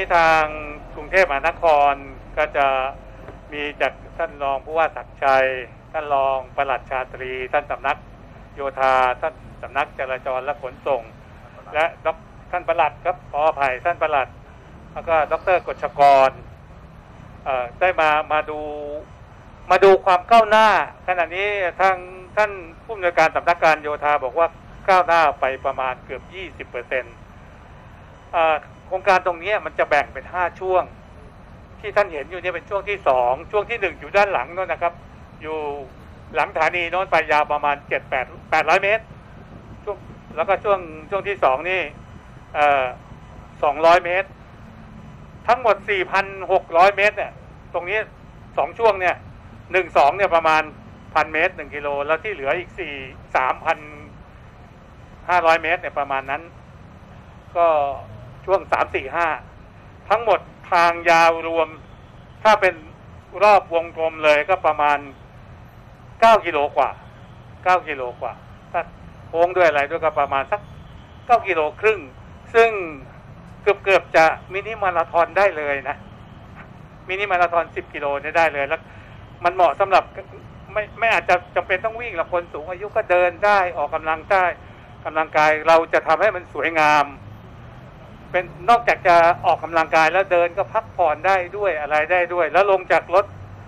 ทางกรุงเทพมหานครก็จะมีจากท่านรองผู้ว่าศักดิ์ชัยท่านรองปลัดชาตรีท่านสำนักโยธาท่านสำนักจราจรและขนส่งและท่านปลัดครับขออภัยท่านปลัดแล้วก็ดร.กฤษกรได้มาดูความก้าวหน้าขณะนี้ทางท่านผู้อำนวยการสำนักการโยธาบอกว่าก้าวหน้าไปประมาณเกือบ 20%โครงการตรงนี้มันจะแบ่งเป็น5ช่วงที่ท่านเห็นอยู่เนี่ยเป็นช่วงที่2ช่วงที่1อยู่ด้านหลังนั่นนะครับอยู่หลังสถานีโน้นไปยาวประมาณ800 เมตรแล้วก็ช่วงที่2นี่200 เมตรทั้งหมด 4,600 เมตรเนี่ยตรงนี้2ช่วงเนี่ย1-2เนี่ยประมาณ 1,000 เมตร1กิโลแล้วที่เหลืออีก3,500 เมตรเนี่ยประมาณนั้นก็ช่วง3-4-5ทั้งหมดทางยาวรวมถ้าเป็นรอบวงกลมเลยก็ประมาณ9 กิโลกว่าถ้าโค้งด้วยอะไรด้วยก็ประมาณสัก9 กิโลครึ่งซึ่งเกือบจะมินิมาราธอนได้เลยนะมินิมาราธอน10 กิโลเนี่ยได้เลยแล้วมันเหมาะสำหรับไม่อาจจะจำเป็นต้องวิ่งหรอกคนสูงอายุก็เดินได้ออกกำลังกายเราจะทำให้มันสวยงามเป็นนอกจากจะออกกำลังกายแล้วเดินก็พักผ่อนได้ด้วยอะไรได้ด้วยแล้วลงจากรถ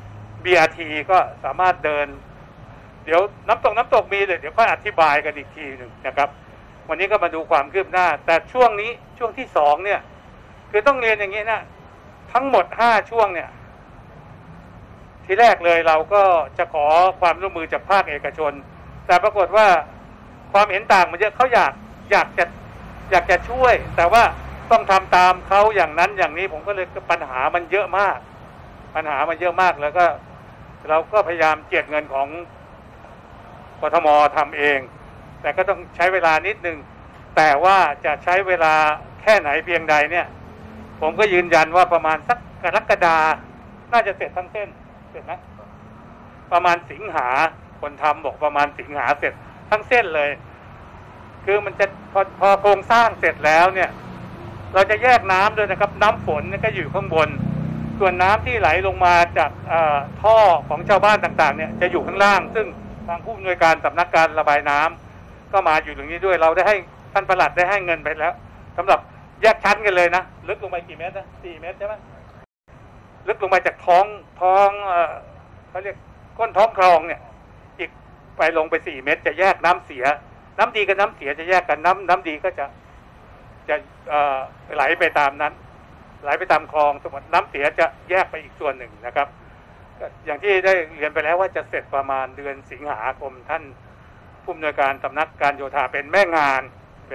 BRT ก็สามารถเดินเดี๋ยวน้ำตกมีเลยเดี๋ยวค่อยอธิบายกันอีกทีหนึ่งนะครับวันนี้ก็มาดูความคืบหน้าแต่ช่วงที่2เนี่ยคือต้องเรียนอย่างนี้นะทั้งหมด5ช่วงเนี่ยทีแรกเลยเราก็จะขอความร่วมมือจากภาคเอกชนแต่ปรากฏว่าความเห็นต่างมันเยอะเขาอยากจะช่วยแต่ว่าต้องทำตามเขาอย่างนั้นอย่างนี้ผมก็เลยปัญหามันเยอะมากแล้วก็เราก็พยายามเจียดเงินของกทมทำเองแต่ก็ต้องใช้เวลานิดนึงแต่ว่าจะใช้เวลาแค่ไหนเพียงใดเนี่ยผมก็ยืนยันว่าประมาณสักกรกฎาน่าจะเสร็จทั้งเส้นเสร็จนะประมาณสิงหาคนทำบอกประมาณสิงหาเสร็จทั้งเส้นเลยคือมันจะพอโครงสร้างเสร็จแล้วเนี่ยเราจะแยกน้ำด้วยนะครับน้ำฝนก็อยู่ข้างบนส่วนน้ำที่ไหลลงมาจากท่อของชาวบ้านต่างๆเนี่ยจะอยู่ข้างล่างซึ่งทางผู้อำนวยการสำนักการระบายน้ำก็มาอยู่ตรงนี้ด้วยเราได้ให้ท่านปลัดได้ให้เงินไปแล้วสำหรับแยกชั้นกันเลยนะลึกลงไปกี่เมตรนะ4 เมตรใช่ไหมลึกลงไปจากท้องเขาเรียกก้นท้องคลองเนี่ยอีกไปลงไป4 เมตรจะแยกน้ำเสียน้ำดีกับน้ำเสียจะแยกกันน้ำดีก็จะไหลไปตามนั้นไหลไปตามคลองสมมติน้ำเสียจะแยกไปอีกส่วนหนึ่งนะครับอย่างที่ได้เรียนไปแล้วว่าจะเสร็จประมาณเดือนสิงหาคมท่านผู้อำนวยการสำนักการโยธาเป็นแม่งาน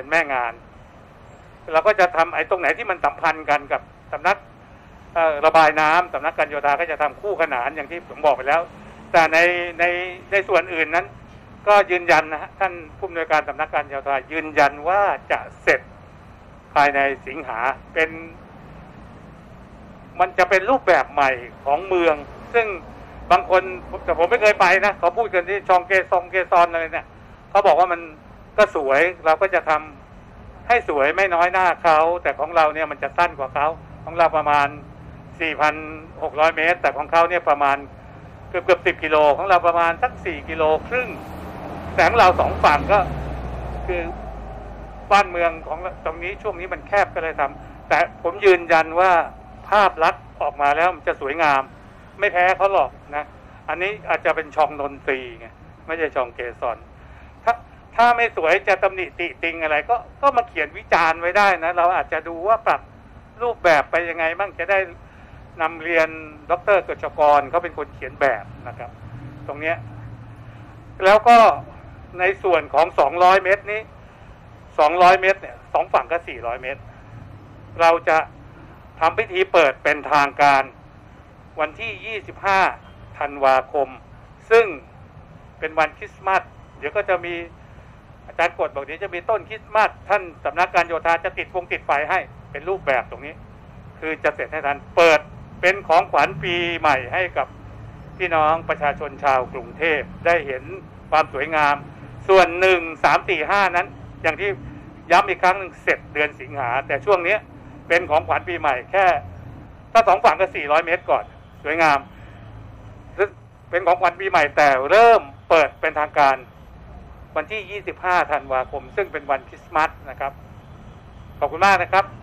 เราก็จะทำไอ้ตรงไหนที่มันสัมพันธ์กันกับสำนักระบายน้ำสำนักการโยธาก็จะทำคู่ขนานอย่างที่ผมบอกไปแล้วแต่ในส่วนอื่นนั้นก็ยืนยันนะฮะท่านผู้อำนวยการสำนักการโยธายืนยันว่าจะเสร็จภายในสิงหามันจะเป็นรูปแบบใหม่ของเมืองซึ่งบางคนแต่ผมไม่เคยไปนะเขาพูดกันที่ชองเกซอนอะไรเนี่ยเขาบอกว่ามันก็สวยเราก็จะทำให้สวยไม่น้อยหน้าเขาแต่ของเราเนี่ยมันจะสั้นกว่าเขาของเราประมาณ 4,600 เมตรแต่ของเขาเนี่ยประมาณเกือบ10 กิโลของเราประมาณสัก4 กิโลครึ่งแต่ของเรา2 ฝั่งก็คือบ้านเมืองของตรงนี้ช่วงนี้มันแคบก็เลยทำแต่ผมยืนยันว่าภาพลักษณ์ออกมาแล้วมันจะสวยงามไม่แพ้เขาหรอกนะอันนี้อาจจะเป็นช่องดนตรีไงไม่ใช่ช่องเกสรถ้าไม่สวยจะตำหนิติติงอะไรก็มาเขียนวิจารณ์ไว้ได้นะเราอาจจะดูว่าปรับรูปแบบไปยังไงบ้างจะได้นำเรียนดร.กฤษกรเขาเป็นคนเขียนแบบนะครับตรงนี้แล้วก็ในส่วนของ200 เมตรนี้200 เมตรเนี่ย2 ฝั่งก็400 เมตรเราจะทำพิธีเปิดเป็นทางการวันที่25 ธันวาคมซึ่งเป็นวันคริสต์มาสเดี๋ยวก็จะมีอาจารย์กฎบอกเดี๋ยวจะมีต้นคริสต์มาสท่านสำนักการโยธาจะติดไฟให้เป็นรูปแบบตรงนี้คือจะเสร็จให้ทันเปิดเป็นของขวัญปีใหม่ให้กับพี่น้องประชาชนชาวกรุงเทพได้เห็นความสวยงามส่วน1 3 4 5นั้นอย่างที่ย้ำอีกครั้งนึงเสร็จเดือนสิงหาแต่ช่วงนี้เป็นของขวัญปีใหม่แค่ถ้า2 ฝั่งก็400 เมตรก่อนสวยงามเป็นของขวัญปีใหม่แต่เริ่มเปิดเป็นทางการวันที่25 ธันวาคมซึ่งเป็นวันคริสต์มาสนะครับขอบคุณมากนะครับ